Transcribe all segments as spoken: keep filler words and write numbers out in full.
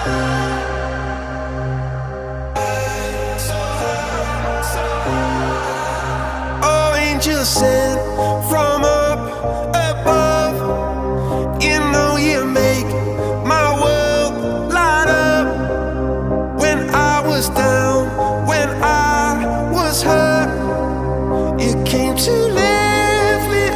Oh, angels sent from up above. You know you make my world light up. When I was down, when I was hurt, you came to lift me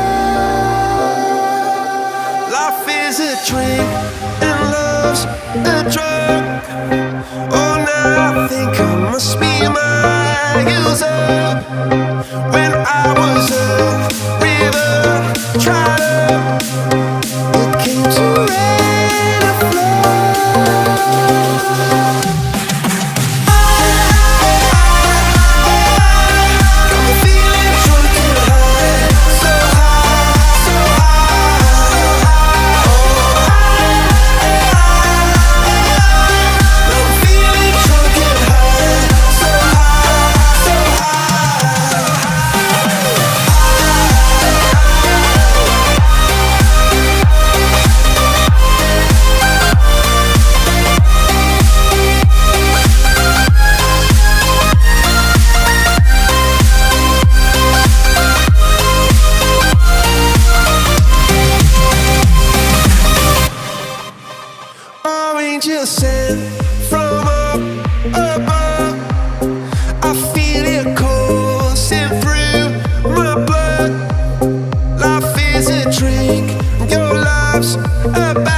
up. Life is a drink and love's a drug. Oh, now I think I must be my user. When I was a river dried up, you came to rain and flood. Got me feeling drunk and high, so high, so high. Now I'm feeling drunk and high, so high, so high. Oh, angels sent from up above. I feel it coursing through my blood. Life is a drink, your love's a bad.